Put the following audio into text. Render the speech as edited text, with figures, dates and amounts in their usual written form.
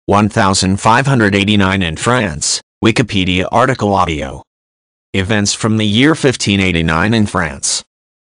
1589 in France. Wikipedia article audio. Events from the year 1589 in France.